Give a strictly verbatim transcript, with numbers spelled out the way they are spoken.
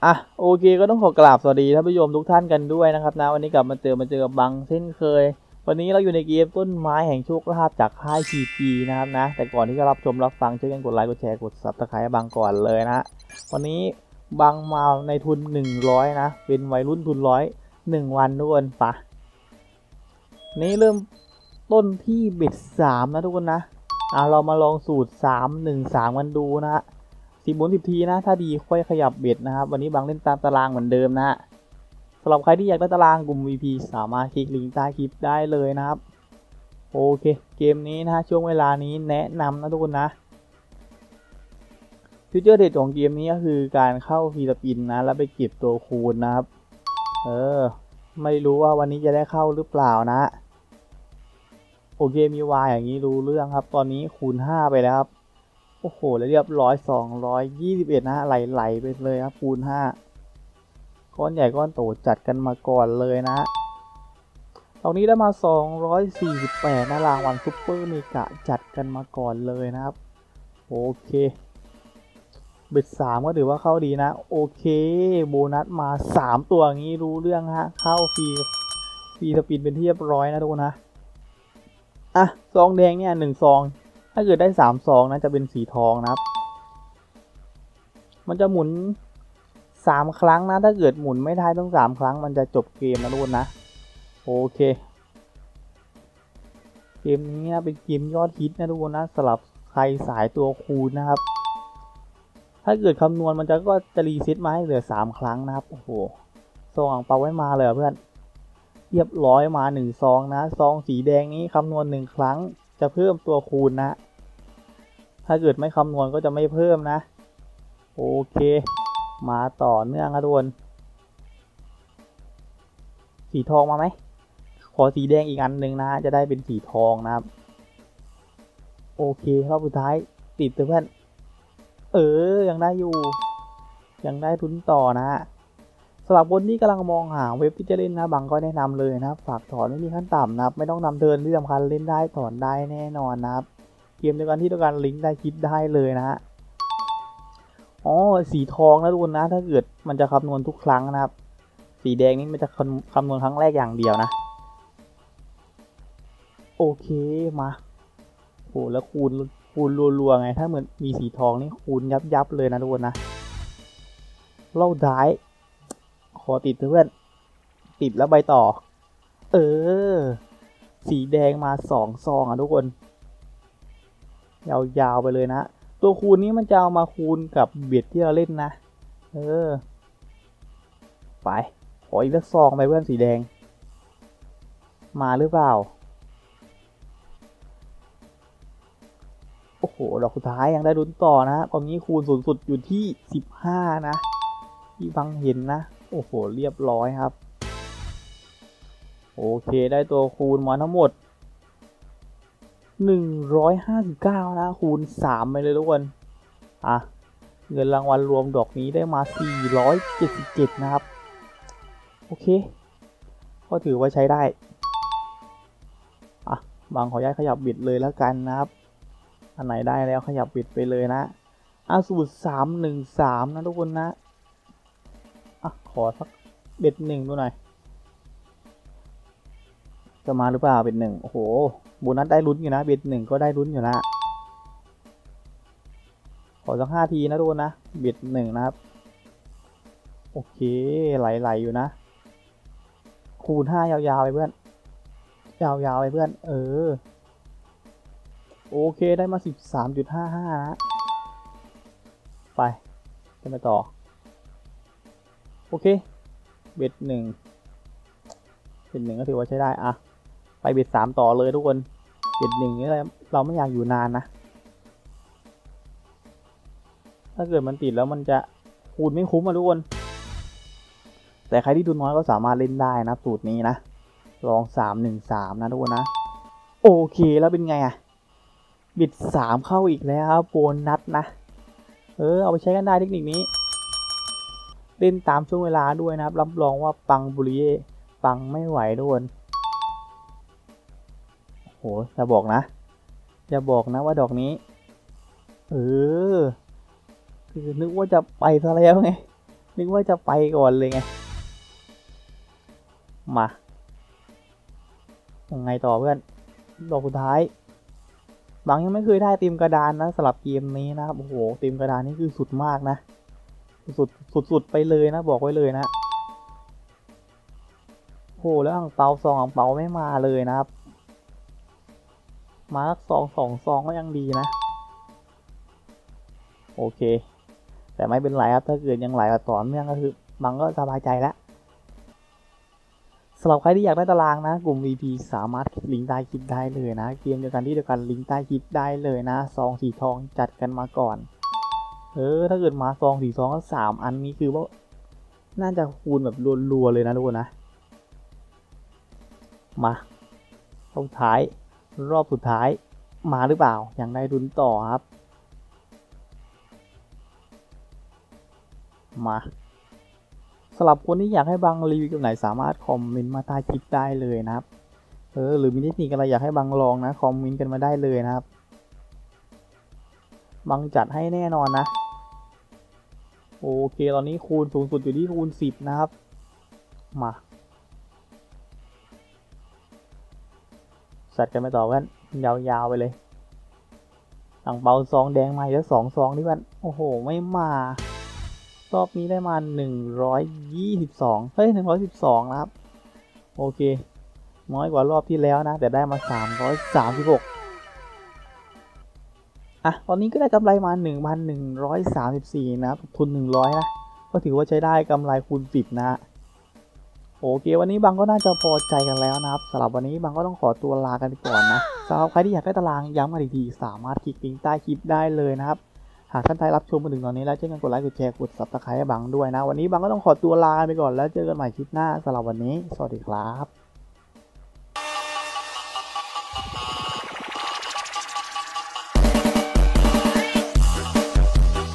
อ่ะโอเคก็ต้องขอกราบสวัสดีท่านผู้ชมทุกท่านกันด้วยนะครับนะวันนี้กลับมาเจอมาเจอกับบังเช่นเคยวันนี้เราอยู่ในเกมต้นไม้แห่งโชคลาภจากค่าย พี จี นะครับนะแต่ก่อนที่จะรับชมรับฟังช่วยกันกดไลค์กดแชร์กด ซับสไครบ์ บังก่อนเลยนะวันนี้บังมาในทุนหนึ่งร้อยนะเป็นวัยรุ่นทุนร้อยหนึ่งวันทุกคนปะนี้เริ่มต้นที่เบ็ดสามนะทุกคนนะอ่ะเรามาลองสูตรสามหนึ่งสามกันดูนะฮะสิบหมุนสิบทีนะถ้าดีค่อยขยับเบ็ดนะครับวันนี้บังเล่นตามตารางเหมือนเดิมนะฮะสำหรับใครที่อยากได้ตารางกลุ่ม วี พี สามารถคลิกลิงก์ใต้คลิปได้เลยนะครับโอเคเกมนี้นะฮะช่วงเวลานี้แนะนำนะทุกคนนะฟิวเจอร์เด็ดของเกมนี้ก็คือการเข้าฟรีสปินนะแล้วไปเก็บตัวคูณนะครับเออไม่รู้ว่าวันนี้จะได้เข้าหรือเปล่านะโอเคมีวายอย่างนี้รู้เรื่องครับตอนนี้คูณห้าไปแล้วครับโอ้โหแล้วเรียบร้อยสองร้อยยี่สิบเอ็ดนะไหลๆไปเลยครับคูณห้าก้อนใหญ่ก้อนโตจัดกันมาก่อนเลยนะตรงนี้ได้มาสองร้อยสี่สิบแปดนะรางวัลซุปเปอร์เมกะจัดกันมาก่อนเลยนะครับโอเคเบ็ดสามก็ถือว่าเข้าดีนะโอเคโบนัสมาสามตัวอย่างนี้รู้เรื่องฮะเข้าฟรีฟรีสปินเป็นที่เรียบร้อยนะทุกคนนะอ่ะซองแดงเนี่ยหนึ่งซองถ้าเกิดได้สามซองนะจะเป็นสีทองนะครับมันจะหมุนสามครั้งนะถ้าเกิดหมุนไม่ได้ต้องสามครั้งมันจะจบเกมนะทุกคนนะโอเคเกมนี้นะเป็นเกมยอดฮิตนะทุกคนนะสำหรับใครสายตัวคูณนะครับถ้าเกิดคำนวณมันจะก็จะรีเซ็ตมาให้เหลือสามครั้งนะครับโอ้โหซองอ่างเปาไว้มาเลยเพื่อนเรียบร้อยมาหนึ่งซองนะซองสีแดงนี้คำนวณหนึ่งครั้งจะเพิ่มตัวคูณนะถ้าเกิดไม่คำนวณก็จะไม่เพิ่มนะโอเคมาต่อเนื่องนะทุกคนสีทองมาไหมขอสีแดงอีกอันหนึ่งนะจะได้เป็นสีทองนะครับโอเครอบสุดท้ายติดเพื่อนเออยังได้อยู่ยังได้ทุนต่อนะสำหรับคนที่กำลังมองหาเว็บที่จะเล่นนะบังก็แนะนำเลยนะครับฝากถอนไม่มีขั้นต่ำนะครับไม่ต้องนำเทิร์นที่สำคัญเล่นได้ถอนได้แน่นอนนะครับเกมเดียวกันที่ต้องการลิงก์ได้คลิปได้เลยนะฮะอ๋อสีทองนะทุกคนนะถ้าเกิดมันจะคำนวณทุกครั้งนะครับสีแดงนี่มันจะคำนวณครั้งแรกอย่างเดียวนะโอเคมาโหแล้วคูณคูณรัวๆไงถ้าเหมือนมีสีทองนี่คูณยับยับเลยนะทุกคนนะเล่าท้ายขอติดเพื่อนติดแล้วใบต่อเออสีแดงมาสองซองอ่ะทุกคนยาวๆไปเลยนะตัวคูณนี้มันจะเอามาคูณกับเบ็ดที่เราเล่นนะเออไปขออีกสักซองไปเพื่อนสีแดงมาหรือเปล่าโอ้โหดอกสุดท้ายยังได้ลุ้นต่อนะตอนนี้คูณสูงสุดอยู่ที่สิบห้านะที่ฟังเห็นนะโอ้โหเรียบร้อยครับโอเคได้ตัวคูณมาทั้งหมดหนึ่งร้อยห้าสิบเก้านะคูณสามไปเลยทุกคนอ่ะเงินรางวัลรวมดอกนี้ได้มาสี่ร้อยเจ็ดสิบเจ็ดนะครับโอเคก็ถือว่าใช้ได้อ่ะบางขอย้ายขยับบิดเลยแล้วกันนะครับอันไหนได้แล้วขยับบิดไปเลยนะอ่ะสูตรสามหนึ่งสามนะทุกคนนะอ่ะขอสักเบ็ดหนึ่งดูหน่อยจะมาหรือเปล่าเบ็ดหนึ่งโอ้โหโบนัสได้ลุ้นอยู่นะเบ็ดหนึ่งก็ได้ลุ้นอยู่นะขอสักห้าทีนะทุกคนนะเบ็ดหนึ่งนะครับโอเคไหลๆอยู่นะคูณห้ายาวๆไปเพื่อนยาวๆไปเพื่อนเออโอเคได้มา สิบสามจุดห้าห้า นะไปจะไปต่อโอเคเบ็ดหนึ่งเบ็ดหนึ่งก็ถือว่าใช้ได้อะไปเบ็ดสามต่อเลยทุกคนเบ็ดหนึ่งนี่เราไม่อยากอยู่นานนะถ้าเกิดมันติดแล้วมันจะคูณไม่คุ้มอะทุกคนแต่ใครที่ดูน้อยก็สามารถเล่นได้นะสูตรนี้นะลองสามหนึ่งสามนะทุกคนนะโอเคแล้วเป็นไงอะบิดสามเข้าอีกแล้วครับโบนัสนะเออเอาไปใช้กันได้เทคนิคนี้เล่นตามช่วงเวลาด้วยนะครับรับรองว่าปังบุรีปังไม่ไหวทุกคนโหจะบอกนะจะบอกนะว่าดอกนี้เออคือนึกว่าจะไปซะแล้วไงนึกว่าจะไปก่อนเลยไงมายังไงต่อเพื่อนดอกสุดท้ายบางยังไม่เคยได้เต็มกระดานนะสำหรับเกมนี้นะครับโอ้โหเต็มกระดานนี่คือสุดมากนะสุดสุดสุดไปเลยนะบอกไว้เลยนะโอ้โหแล้วอ่างเปาซองอ่างเปาไม่มาเลยนะครับมาสักสองสองซองก็ยังดีนะโอเคแต่ไม่เป็นไรครับถ้าเกิดยังไหลต่อเนื่องก็คือบังก็สบายใจแล้วสำหรับใครที่อยากได้ตารางนะกลุ่ม วี พี สามารถคลิกลิงก์ใต้คลิปได้เลยนะเกมเดียวกันที่เดียวกันลิงก์ใต้คลิปได้เลยนะซองสีทองจัดกันมาก่อนเออถ้าเกิดมาซองสีทองก็สามอันนี้คือว่าน่าจะคูณแบบรัวๆเลยนะทุกคนนะมาสุดท้ายรอบสุดท้ายมาหรือเปล่ายังได้ลุ้นต่อครับมาสำหรับคนที่อยากให้บังรีวิวกับไหนสามารถคอมเมนต์มาใต้คลิปได้เลยนะครับเออหรือมีเทคนิคอะไรอยากให้บังลองนะคอมเมนต์กันมาได้เลยนะครับบังจัดให้แน่นอนนะโอเคตอนนี้คูณสูงสุดอยู่ที่คูณสิบนะครับมาสัตว์กันไปต่อกันยาวๆไปเลยต่างเปาซองแดงมาแล้วสองซองนี่มันโอ้โหไม่มารอบนี้ได้มาหนึ่งร้อยยี่สิบสองเฮ้ยหนึ่งร้อยสิบสองนะครับโอเคน้อยกว่ารอบที่แล้วนะแต่ได้มาสามร้อยสามสิบหกอ่ะตอนนี้ก็ได้กำไรมา หนึ่งพันหนึ่งร้อยสามสิบสี่ นะครับทุนหนึ่งร้อยนะก็ถือว่าใช้ได้กำไรคูณสิบนะโอเควันนี้บางก็น่าจะพอใจกันแล้วนะครับสำหรับวันนี้บางก็ต้องขอตัวลากันไปก่อนนะสำหรับใครที่อยากได้ตารางย้ำมาอีกทีสามารถคลิกลิงก์ใต้คลิปได้เลยนะครับหากท่านใดรับชมมาถึงตอนนี้แล้วช่วยกันกดไลค์กดแชร์กด ซับสไครบ์ ให้บังด้วยนะวันนี้บังก็ต้องขอตัวลาไปก่อนแล้วเจอกันใหม่คลิปหน้าสำหรับวันนี้สวัสดีครับ